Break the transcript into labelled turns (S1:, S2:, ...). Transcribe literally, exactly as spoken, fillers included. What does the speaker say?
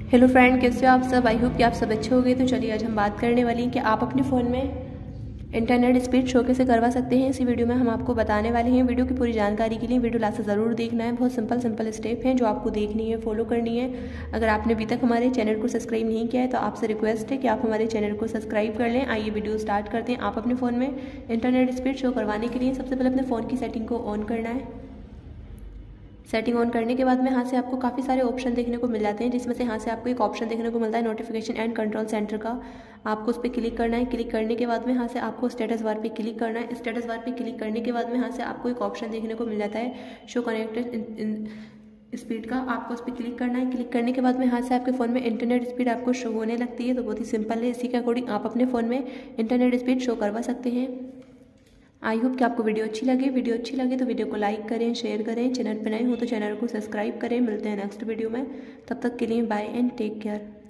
S1: Hello friend, कैसे हो आप सब। आई होप कि आप सब अच्छे हो गए। तो चलिए आज हम बात करने वाली हैं कि आप अपने फ़ोन में इंटरनेट स्पीड शो कैसे करवा सकते हैं। इसी वीडियो में हम आपको बताने वाले हैं। वीडियो की पूरी जानकारी के लिए वीडियो लास्ट तक ज़रूर देखना है। बहुत सिंपल सिंपल स्टेप हैं जो आपको देखनी है, फॉलो करनी है। अगर आपने अभी तक हमारे चैनल को सब्सक्राइब नहीं किया है तो आपसे रिक्वेस्ट है कि आप हमारे चैनल को सब्सक्राइब कर लें। आइए वीडियो स्टार्ट करते हैं। आप अपने फ़ोन में इंटरनेट स्पीड शो करवाने के लिए सबसे पहले अपने फ़ोन की सेटिंग को ऑन करना है। सेटिंग ऑन करने के बाद में यहाँ से आपको काफ़ी सारे ऑप्शन देखने को मिल जाते हैं, जिसमें से यहाँ से आपको एक ऑप्शन देखने को मिलता है नोटिफिकेशन एंड कंट्रोल सेंटर का। आपको उस पर क्लिक करना है। क्लिक करने के बाद में यहाँ से आपको स्टेटस बार पे क्लिक करना है। स्टेटस बार पे क्लिक करने के बाद में यहाँ से आपको एक ऑप्शन देखने को मिल जाता है शो कनेक्टेड स्पीड का। आपको उस पर क्लिक करना है। क्लिक करने के बाद में यहाँ से आपके फ़ोन में इंटरनेट स्पीड आपको शो होने लगती है। तो बहुत ही सिंपल है। इसी के अकॉर्डिंग आप अपने फ़ोन में इंटरनेट स्पीड शो करवा सकते हैं। आई होप कि आपको वीडियो अच्छी लगे। वीडियो अच्छी लगे तो वीडियो को लाइक करें, शेयर करें। चैनल पर नए हो तो चैनल को सब्सक्राइब करें। मिलते हैं नेक्स्ट वीडियो में। तब तक के लिए बाय एंड टेक केयर।